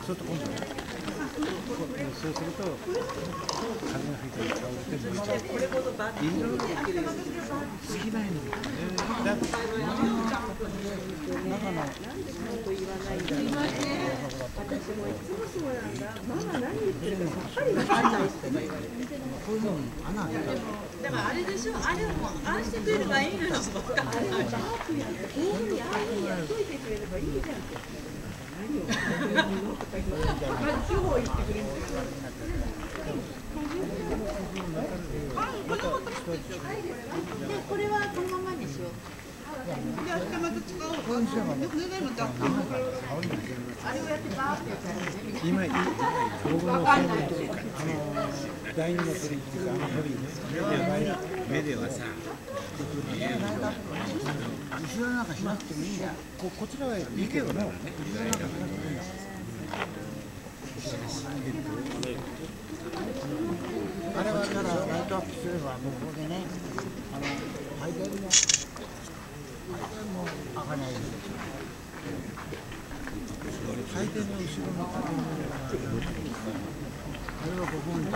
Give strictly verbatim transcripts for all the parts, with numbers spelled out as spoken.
そうすると今度ね、そうすると風が吹いて倒れて抜いちゃう。いろいろ好きなようにね。だ中のこういうのに穴開けた。 だからあれでしょ、あれもああしてくれればいいのよ。こういうふうにああいうふうにやっといてくれればいいじゃん。まず地方行ってくれる。で、これはこのままにしよう。で、明日また使おう。こういう人がね、あれをやってバーってやったら今いい僕の専門というか、あの第二の鳥っていうか、あの鳥ね、メディアはさ、後ろなんかしなくてもいいんだ。ここちらはいいけどね。あれはだからライトアップすれば向こうでね、あの配電も配電も開かないんですよ。配電の後ろの建物があれはごほんだ。ごほん。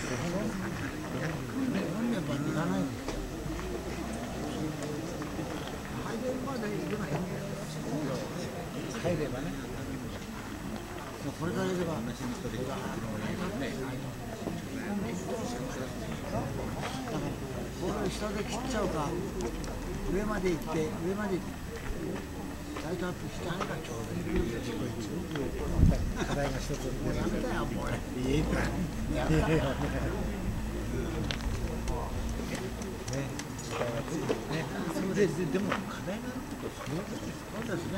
何年ばいらないです。配電まで行けばいいんだよ。入ればね。これから行けば。ボール下で切っちゃうか、上まで行って、上までライトアップしてあれがちょうどいい。課題が一つ出ましたよ、もう。いいか。やったよね。で、で、でも課題があるってことそうですね。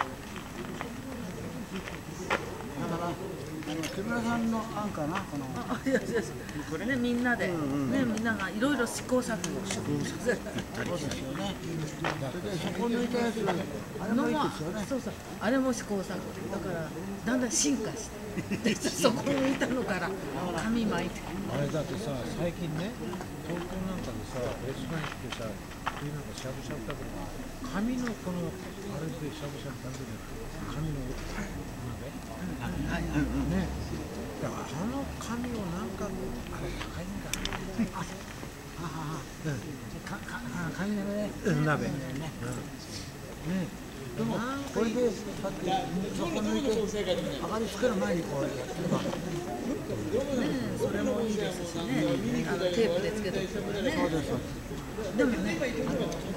だから、あの木村さんの案かな、この。 あ、いやいやこれね、みんなで、ね、みんながいろいろ試行錯誤して。 そうですよね。それでそこ抜いたやつ、あれもいいですよね。 そうそう、あれも試行錯誤。だからだんだん進化して、そこ抜いたのから紙巻いて。 あれだってさ、最近ね、東京なんかでさ、レストラン行ってさ、そういうなんかしゃぶしゃぶ食べるの、紙のこのあれでしゃぶしゃぶ食べる紙の鍋。はいはいね。だからあの紙をなんかあれ高いんだ。あ、ははは。うん。かか紙鍋ね。うん、鍋。ね。ね。でもこれでさっきそこ抜いて上がりつける前にこうやってば。 ね、それもいいですしね。あのテープでつけとくとかね。 そうです。 でもね、あの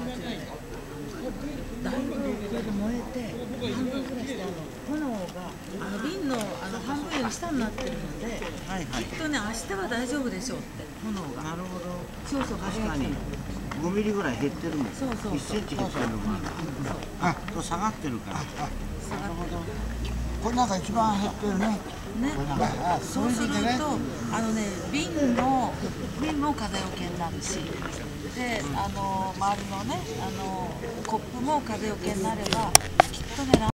だいぶで燃えて半分ぐらいしてあの炎があの瓶のあの半分より下になってるので、はいはい、きっとね明日は大丈夫でしょうって炎が。なるほど。そうそう、 確かにごミリぐらい減ってるもん。 そうそうそう。 いっセンチ減ってるのが。あ、と下がってるから。 下がってる。 これなんか一番減ってるね。 ね、そうすると、あのね、瓶の瓶も風よけになるし、で、あの周りのね、あのコップも風よけになれば、きっとね。